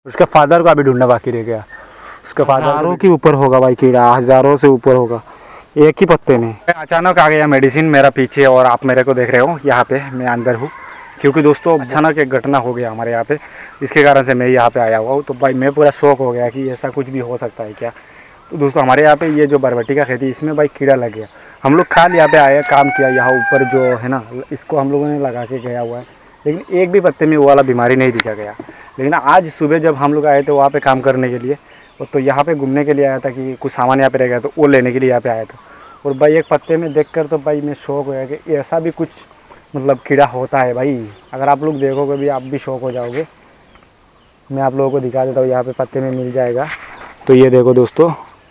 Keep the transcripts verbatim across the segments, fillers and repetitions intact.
उसके फादर को अभी ढूंढना बाकी रह गया। उसके फादर हजारों के ऊपर होगा भाई कीड़ा, हजारों से ऊपर होगा एक ही पत्ते में। अचानक आ गया मेडिसिन मेरा पीछे और आप मेरे को देख रहे हो यहाँ पे मैं अंदर हूँ, क्योंकि दोस्तों अचानक एक घटना हो गया हमारे यहाँ पे, इसके कारण से मैं यहाँ पे आया हुआ हूँ। तो भाई मैं पूरा शौक हो गया कि ऐसा कुछ भी हो सकता है क्या। तो दोस्तों हमारे यहाँ पे ये जो बरबटी का खेती इसमें भाई कीड़ा लग गया। हम लोग खाल यहाँ पे आए काम किया, यहाँ ऊपर जो है ना इसको हम लोगों ने लगा के गया हुआ है, लेकिन एक भी पत्ते में वो वाला बीमारी नहीं दिखा गया। लेकिन आज सुबह जब हम लोग आए थे वहाँ पे काम करने के लिए, तो यहाँ पे घूमने के लिए आया था कि कुछ सामान यहाँ पे रह गया तो वो लेने के लिए यहाँ पे आया था। और भाई एक पत्ते में देखकर तो भाई मैं शौक हो गया कि ऐसा भी कुछ मतलब कीड़ा होता है भाई। अगर आप लोग देखोगे भी आप भी शौक हो जाओगे। मैं आप लोगों को दिखा देता हूँ, यहाँ पे पत्ते में मिल जाएगा। तो ये देखो दोस्तों,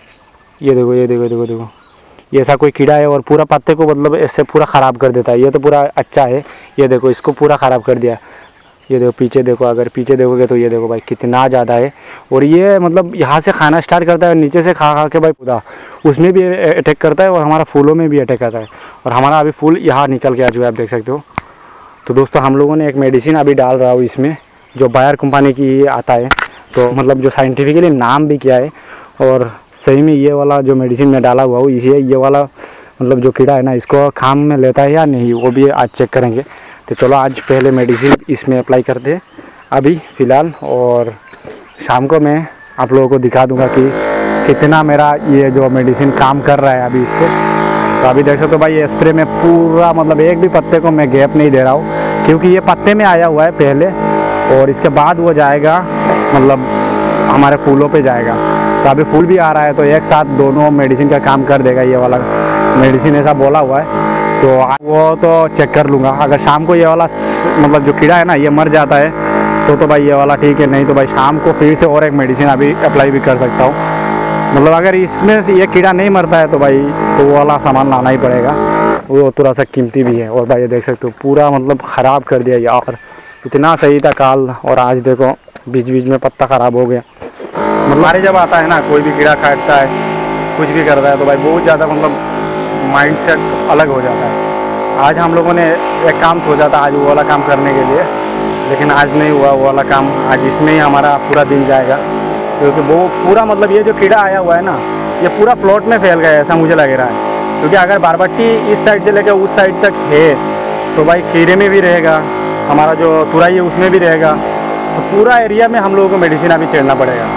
ये देखो ये देखो देखो देखो ये ऐसा कोई कीड़ा है और पूरा पत्ते को मतलब ऐसे पूरा ख़राब कर देता है। ये तो पूरा अच्छा है, ये देखो इसको पूरा ख़राब कर दिया। ये देखो पीछे देखो, अगर पीछे देखोगे तो ये देखो भाई कितना ज़्यादा है। और ये मतलब यहाँ से खाना स्टार्ट करता है, नीचे से खा खा के भाई खुदा उसमें भी अटैक करता है और हमारा फूलों में भी अटैक करता है। और हमारा अभी फूल यहाँ निकल के आ चुका है, आप देख सकते हो। तो दोस्तों हम लोगों ने एक मेडिसिन अभी डाल रहा हूँ इसमें, जो बायर कंपनी की आता है, तो मतलब जो साइंटिफिकली नाम भी किया है। और सही में ये वाला जो मेडिसिन में डाला हुआ हूँ इसे ये वाला मतलब जो कीड़ा है ना इसको काम में लेता है या नहीं वो भी आज चेक करेंगे। तो चलो आज पहले मेडिसिन इसमें अप्लाई करते हैं अभी फ़िलहाल, और शाम को मैं आप लोगों को दिखा दूंगा कि कितना मेरा ये जो मेडिसिन काम कर रहा है अभी इस पर। तो अभी देख सकते हो भाई ये स्प्रे में पूरा मतलब एक भी पत्ते को मैं गैप नहीं दे रहा हूँ, क्योंकि ये पत्ते में आया हुआ है पहले और इसके बाद वो जाएगा मतलब हमारे फूलों पे जाएगा। तो अभी फूल भी आ रहा है तो एक साथ दोनों मेडिसिन का काम कर देगा ये वाला मेडिसिन, ऐसा बोला हुआ है। तो वो तो चेक कर लूँगा। अगर शाम को ये वाला मतलब जो कीड़ा है ना ये मर जाता है तो तो भाई ये वाला ठीक है, नहीं तो भाई शाम को फिर से और एक मेडिसिन अभी अप्लाई भी कर सकता हूँ। मतलब अगर इसमें से ये कीड़ा नहीं मरता है तो भाई तो वो वाला सामान लाना ही पड़ेगा, वो थोड़ा सा कीमती भी है। और भाई ये देख सकते हो पूरा मतलब ख़राब कर दिया यार, इतना सही था काल और आज देखो बीच बीच में पत्ता ख़राब हो गया। मतलब हमारे जब आता है ना कोई भी कीड़ा काटता है कुछ भी करता है तो भाई बहुत ज़्यादा मतलब माइंड सेट अलग हो जाता है। आज हम लोगों ने एक काम सोचा था आज वो वाला काम करने के लिए, लेकिन आज नहीं हुआ वो वाला काम। आज इसमें ही हमारा पूरा दिन जाएगा, क्योंकि वो पूरा मतलब ये जो कीड़ा आया हुआ है ना ये पूरा प्लॉट में फैल गया है ऐसा मुझे लग रहा है। क्योंकि अगर बरबट्टी इस साइड से लेकर उस साइड तक है तो भाई खीरे में भी रहेगा, हमारा जो तुरई है उसमें भी रहेगा। तो पूरा एरिया में हम लोगों को मेडिसिन अभी छेड़ना पड़ेगा,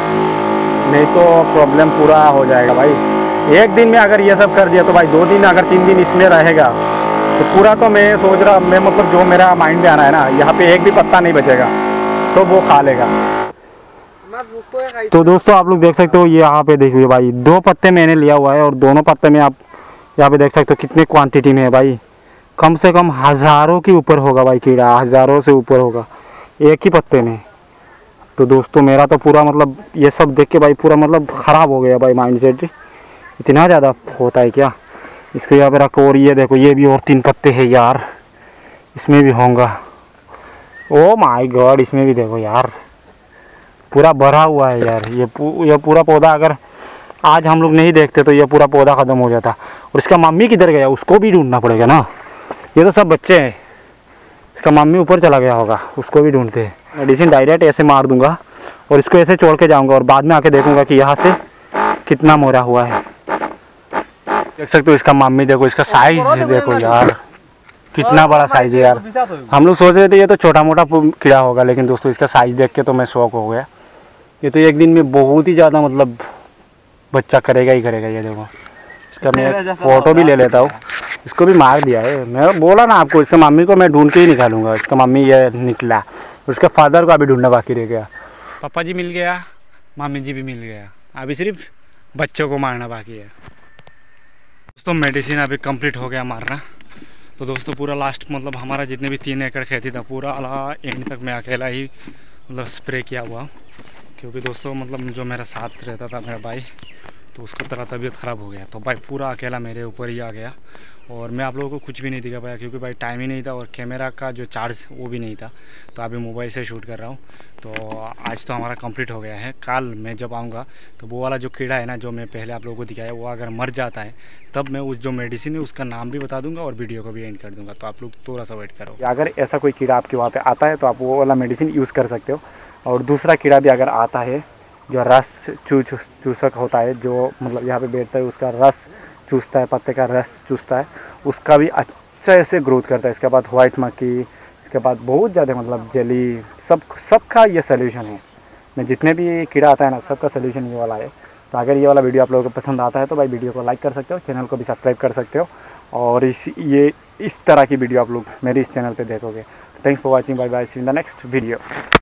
नहीं तो प्रॉब्लम पूरा हो जाएगा भाई। एक दिन में अगर ये सब कर दिया तो भाई दो दिन अगर तीन दिन इसमें रहेगा तो पूरा तो मैं सोच रहा मैं मतलब जो मेरा माइंड में आना है ना यहाँ पे एक भी पत्ता नहीं बचेगा तो वो खा लेगा। तो दोस्तों आप लोग देख सकते हो ये यहाँ पे देखिए भाई दो पत्ते मैंने लिया हुआ है और दोनों पत्ते में आप यहाँ पे देख सकते हो कितने क्वांटिटी में है भाई। कम से कम हज़ारों के ऊपर होगा भाई कीड़ा, हज़ारों से ऊपर होगा एक ही पत्ते में। तो दोस्तों मेरा तो पूरा मतलब ये सब देख के भाई पूरा मतलब ख़राब हो गया भाई माइंड सेट। इतना ज़्यादा होता है क्या। इसको यहाँ पे रखो और ये देखो ये भी और तीन पत्ते हैं यार, इसमें भी होंगे। ओ माय गॉड इसमें भी देखो यार पूरा भरा हुआ है यार। ये पू, ये पूरा पौधा अगर आज हम लोग नहीं देखते तो ये पूरा पौधा ख़त्म हो जाता। और इसका मम्मी किधर गया उसको भी ढूंढना पड़ेगा ना, ये तो सब बच्चे हैं। इसका मम्मी ऊपर चला गया होगा, उसको भी ढूंढते हैं। मेडिसिन डायरेक्ट ऐसे मार दूंगा और इसको ऐसे छोड़ के जाऊंगा और बाद में आके देखूंगा कि यहाँ से कितना मोरा हुआ है। देख सकते हो इसका मम्मी देखो, इसका साइज देखो यार कितना बड़ा साइज है यार। हम लोग सोच रहे थे ये तो छोटा मोटा कीड़ा होगा, लेकिन दोस्तों इसका साइज देख के तो मैं शौक हो गया। ये तो एक दिन में बहुत ही ज़्यादा मतलब बच्चा करेगा ही करेगा। ये देखो इसका मैं फ़ोटो भी ले लेता हूँ, इसको भी मार दिया है। मैं बोला ना आपको इसका मम्मी को मैं ढूंढ के ही निकालूंगा। इसका मम्मी ये निकला, उसके फादर को अभी ढूंढना बाकी रह गया। पापा जी मिल गया, मम्मी जी भी मिल गया, अभी सिर्फ बच्चों को मारना बाकी है। दोस्तों मेडिसिन अभी कंप्लीट हो गया मारना। तो दोस्तों पूरा लास्ट मतलब हमारा जितने भी तीन एकड़ खेती था पूरा अला एंड तक मैं अकेला ही मतलब स्प्रे किया हुआ, क्योंकि दोस्तों मतलब जो मेरा साथ रहता था मेरा भाई तो उसका तरह तबीयत ख़राब हो गया। तो भाई पूरा अकेला मेरे ऊपर ही आ गया और मैं आप लोगों को कुछ भी नहीं दिखा पाया, क्योंकि भाई टाइम ही नहीं था और कैमरा का जो चार्ज वो भी नहीं था। तो अभी मोबाइल से शूट कर रहा हूँ। तो आज तो हमारा कंप्लीट हो गया है। कल मैं जब आऊँगा तो वो वाला जो कीड़ा है ना जो मैं पहले आप लोगों को दिखाया वो अगर मर जाता है तब मैं उस जो मेडिसिन है उसका नाम भी बता दूंगा और वीडियो को भी एंड कर दूंगा। तो आप लोग थोड़ा सा वेट करो। अगर ऐसा कोई कीड़ा आपके वहाँ पे आता है तो आप वो वाला मेडिसिन यूज़ कर सकते हो। और दूसरा कीड़ा भी अगर आता है जो रस चूस चूसक होता है, जो मतलब यहाँ पे बैठता है उसका रस चूसता है, पत्ते का रस चूसता है, उसका भी अच्छे से ग्रोथ करता है। इसके बाद वाइट मक्की, इसके बाद बहुत ज़्यादा मतलब जेली, सब सबका ये सोल्यूशन है। मैं जितने भी कीड़ा आता है ना, सबका सोल्यूशन ये वाला है। तो अगर ये वाला वीडियो आप लोगों को पसंद आता है तो भाई वीडियो को लाइक कर सकते हो, चैनल को भी सब्सक्राइब कर सकते हो, और इस ये इस तरह की वीडियो आप लोग मेरे इस चैनल पे देखोगे। Thanks for watching, bye bye, see in the next video.